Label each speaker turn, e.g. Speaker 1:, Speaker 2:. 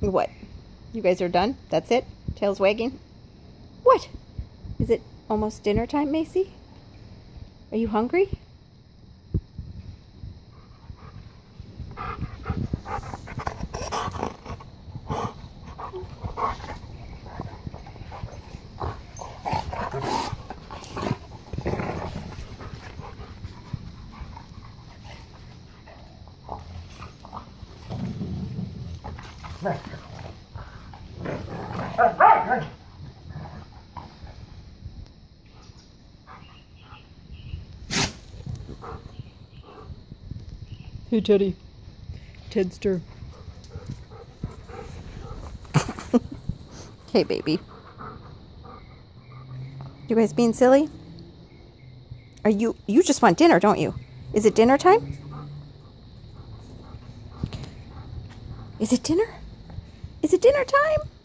Speaker 1: What? You guys are done? That's it? Tail's wagging? What? Is it almost dinner time, Macy? Are you hungry?
Speaker 2: Hey, Teddy. Tedster.
Speaker 1: Hey, baby. You guys being silly? You just want dinner, don't you? Is it dinner time? Is it dinner? Is it dinner time?